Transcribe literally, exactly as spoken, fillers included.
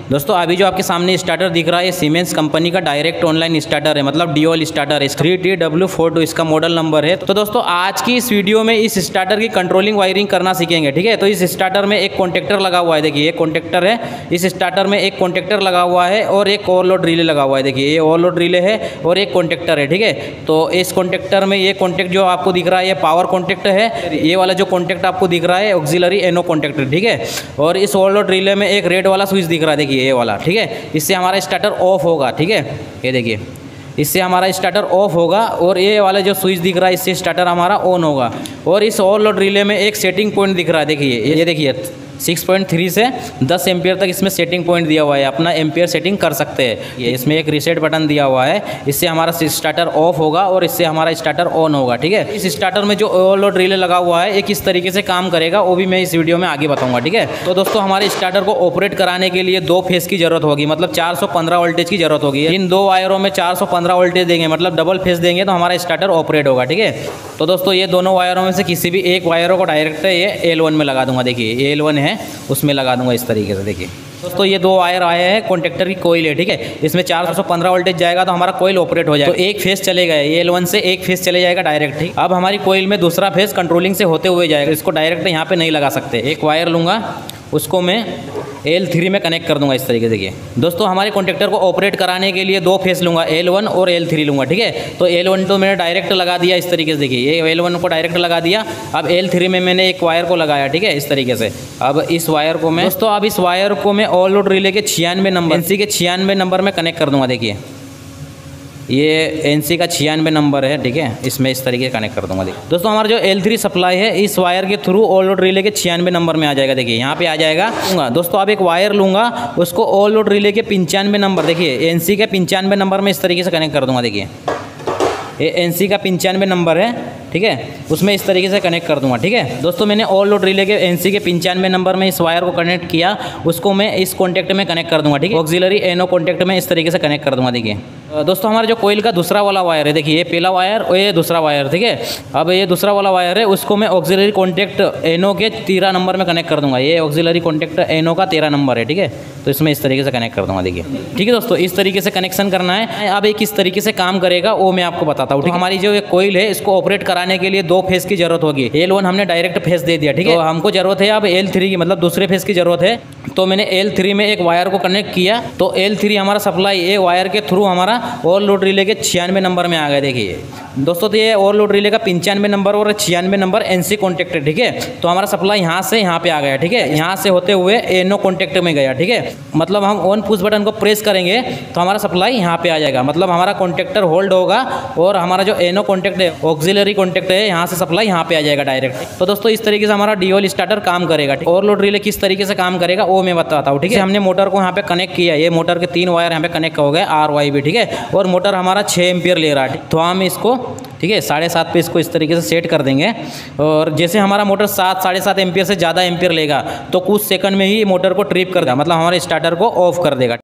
दोस्तों अभी जो आपके सामने स्टार्टर दिख रहा है ये सीमेंस कंपनी का डायरेक्ट ऑनलाइन स्टार्टर है, मतलब ड्यूअल स्टार्टर है। Three T W four two इसका मॉडल नंबर है। तो दोस्तों आज की इस वीडियो में इस स्टार्टर की कंट्रोलिंग वायरिंग करना सीखेंगे, ठीक है। तो इस स्टार्टर में एक कॉन्टेक्टर लगा हुआ है, देखिए ये कॉन्टेक्टर है। इस स्टार्टर में एक कॉन्टेक्टर लगा हुआ है और एक ओवरलोड रिले लगा हुआ है, देखिए ये ओवरलोड रिले है और एक कॉन्टेक्टर है, ठीक है। तो इस कॉन्टेक्टर में ये कॉन्टेक्ट जो आपको दिख रहा है ये पावर कॉन्टेक्ट है। ये वाला जो कॉन्टेक्ट आपको दिख रहा है ऑक्सिलरी एनो कॉन्टेक्टर, ठीक है। और इस ओवरलोड रिले में एक रेड वाला स्विच दिख रहा है, देखिए ये वाला, ठीक है। इससे हमारा स्टार्टर ऑफ होगा, ठीक है। ये देखिए इससे हमारा स्टार्टर ऑफ होगा और ये वाला जो स्विच दिख रहा है इससे स्टार्टर हमारा ऑन होगा। और इस ओवरलोड रिले में एक सेटिंग पॉइंट दिख रहा है, देखिए ये देखिए सिक्स पॉइंट थ्री से दस एम्पियर तक इसमें सेटिंग पॉइंट दिया हुआ है, अपना एम्पियर सेटिंग कर सकते हैं। ये इसमें एक रीसेट बटन दिया हुआ है, इससे हमारा स्टार्टर ऑफ होगा और इससे हमारा स्टार्टर ऑन होगा, ठीक है। इस स्टार्टर में जो ओवरलोड रिले लगा हुआ है ये किस तरीके से काम करेगा वो भी मैं इस वीडियो में आगे बताऊंगा, ठीक है। तो दोस्तों हमारे स्टार्टर को ऑपरेट कराने के लिए दो फेस की जरूरत होगी, मतलब चार सौ पंद्रह वोल्टेज की जरूरत होगी। इन दो वायरों में चार सौ पंद्रह वोल्टेज देंगे, मतलब डबल फेस देंगे तो हमारा स्टार्टर ऑपरेट होगा, ठीक है। तो दोस्तों ये दोनों वायरों में से किसी भी एक वायरों को डायरेक्ट ये एल वन में लगा दूंगा, देखिए ये एल वन है उसमें लगा दूंगा इस तरीके से। देखिए दोस्तों ये दो वायर आए हैं, कॉन्टेक्टर की कोइल है, ठीक है। इसमें चार सौ पंद्रह वोल्टेज जाएगा तो हमारा कोइल ऑपरेट हो जाएगा। तो एक फेस चलेगा, ये एल वन से एक फेस चले जाएगा डायरेक्ट, ठीक। अब हमारी कोइल में दूसरा फेस कंट्रोलिंग से होते हुए जाएगा, इसको डायरेक्ट यहाँ पे नहीं लगा सकते। एक वायर लूँगा उसको मैं एल थ्री में कनेक्ट कर दूंगा इस तरीके से। देखिए दोस्तों हमारे कॉन्टेक्टर को ऑपरेट कराने के लिए दो फेस लूँगा, एल वन और एल थ्री लूँगा, ठीक है। तो एल वन तो मैंने डायरेक्ट लगा दिया इस तरीके से, देखिए ये एल वन को डायरेक्ट लगा दिया। अब एल थ्री में मैंने एक वायर को लगाया, ठीक है, इस तरीके से। अब इस वायर को मैं दोस्तों अब इस वायर को मैं ओवरलोड रिले के छियानवे नंबर एनसी के छियानवे नंबर में कनेक्ट कर दूँगा। देखिए ये एनसी का छियानवे नंबर है, ठीक है, इसमें इस तरीके से कनेक्ट कर दूंगा। देखिए दोस्तों हमारा जो एल थ्री सप्लाई है इस वायर के थ्रू ओवरलोड रिले के छियानवे नंबर में आ जाएगा, देखिए यहाँ पे आ जाएगा। दोस्तों अब एक वायर लूँगा उसको ओवरलोड रिले के पंचानवे नंबर, देखिए एनसी के पंचानवे नंबर में इस तरीके से कनेक्ट कर दूंगा। देखिए ये एनसी का पंचानवे नंबर है, ठीक है, उसमें इस तरीके से कनेक्ट कर दूंगा, ठीक है। दोस्तों मैंने ओवरलोड रिले के एनसी के पंचानवे नंबर में इस वायर को कनेक्ट किया, उसको मैं इस कॉन्टैक्ट में कनेक्ट कर दूंगा, ठीक है। ऑक्सिलरी एनो कॉन्टैक्ट में इस तरीके से कनेक्ट कर दूंगा। देखिए दोस्तों हमारा जो कोइल का दूसरा वाला वायर है, देखिए ये पहला वायर और ये दूसरा वायर, ठीक है। अब ये दूसरा वाला वायर है उसको मैं ऑक्सिलरी कॉन्टैक्ट एनो के तेरह नंबर में कनेक्ट कर दूंगा। ये ऑक्सिलरी कॉन्टैक्ट एनो का तेरह नंबर है, ठीक है। तो इसमें इस तरीके से कनेक्ट कर दूंगा, देखिए, ठीक है दोस्तों, इस तरीके से कनेक्शन करना है। अब ये किस तरीके से काम करेगा वो मैं आपको बताता हूँ। हमारी जो कोइल है इसको ऑपरेट कराने के लिए दो फेस की जरूरत होगी। एल वन हमने डायरेक्ट फेस दे दिया, ठीक है। तो हमको जरूरत है अब एल थ्री की, मतलब दूसरे फेस की जरूरत है। तो मैंने एल थ्री में एक वायर को कनेक्ट किया, तो एल थ्री हमारा सप्लाई ए वायर के थ्रू हमारा ओवरलोड रिले के छियानवे नंबर में आ गया। देखिए दोस्तों तो ये ओवरलोड रिले का पंचानवे नंबर और छियानवे नंबर एनसी कॉन्टैक्ट है, ठीक है। तो हमारा सप्लाई यहाँ से यहाँ पे आ गया, ठीक है, यहाँ से होते हुए एनो कॉन्टैक्ट में गया, ठीक है। मतलब हम ऑन पुश बटन को प्रेस करेंगे तो हमारा सप्लाई यहाँ पे आ जाएगा, मतलब हमारा कॉन्टैक्टर होल्ड होगा और हमारा जो एनो कॉन्टैक्ट है ऑक्सिलरी कॉन्टैक्ट है यहाँ से सप्लाई यहाँ पे आ जाएगा डायरेक्ट। तो दोस्तों इस तरीके से हमारा ड्यूअल स्टार्टर काम करेगा। ओवरलोड रिले किस तरीके से काम करेगा वो मैं बताता हूँ, ठीक है। हमने मोटर को यहाँ पे कनेक्ट किया, ये मोटर के तीन वायर यहाँ पे कनेक्ट हो गए आर वाई भी, ठीक है। और मोटर हमारा छः एम्पियर ले रहा है, तो हम इसको, ठीक है, साढ़े सात पे इसको इस तरीके से सेट कर देंगे। और जैसे हमारा मोटर सात साढ़े सात एम्पियर से ज़्यादा एम्पियर लेगा तो कुछ सेकंड में ही मोटर को ट्रिप कर देगा, मतलब हमारे स्टार्टर को ऑफ कर देगा।